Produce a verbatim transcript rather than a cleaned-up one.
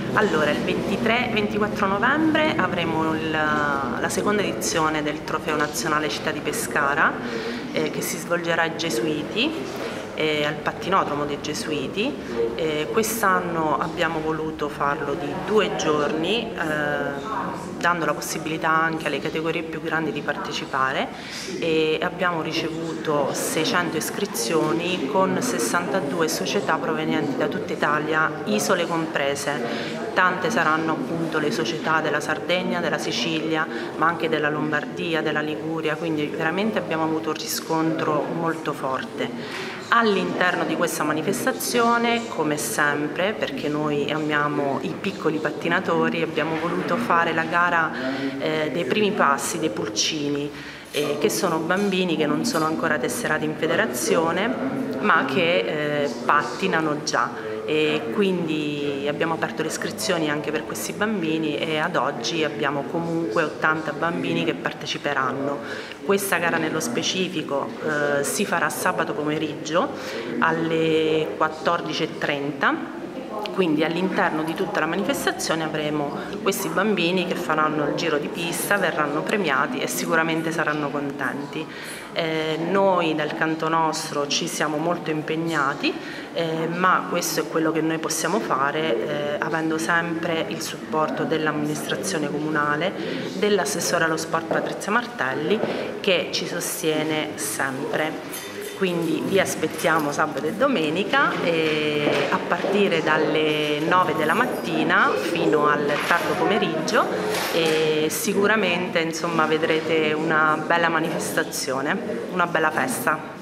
Allora, il ventitré ventiquattro novembre avremo il, la seconda edizione del Trofeo Nazionale Città di Pescara, eh, che si svolgerà ai Gesuiti, eh, al Pattinodromo dei Gesuiti. Eh, quest'anno abbiamo voluto farlo di due giorni, eh, dando la possibilità anche alle categorie più grandi di partecipare, e abbiamo ricevuto seicento iscrizioni con sessantadue società provenienti da tutta Italia, isole comprese. Tante saranno appunto le società della Sardegna, della Sicilia, ma anche della Lombardia, della Liguria, quindi veramente abbiamo avuto un riscontro molto forte. All'interno di questa manifestazione, come sempre, perché noi amiamo i piccoli pattinatori, abbiamo voluto fare la gara eh, dei primi passi dei pulcini, eh, che sono bambini che non sono ancora tesserati in federazione, ma che eh, pattinano già. E quindi abbiamo aperto le iscrizioni anche per questi bambini e ad oggi abbiamo comunque ottanta bambini che parteciperanno. Questa gara nello specifico eh, si farà sabato pomeriggio alle quattordici e trenta. Quindi all'interno di tutta la manifestazione avremo questi bambini che faranno il giro di pista, verranno premiati e sicuramente saranno contenti. Eh, noi dal canto nostro ci siamo molto impegnati, eh, ma questo è quello che noi possiamo fare, eh, avendo sempre il supporto dell'amministrazione comunale, dell'assessore allo sport Patrizia Martelli, che ci sostiene sempre. Quindi vi aspettiamo sabato e domenica e a partire dalle nove della mattina fino al tardo pomeriggio, e sicuramente insomma vedrete una bella manifestazione, una bella festa.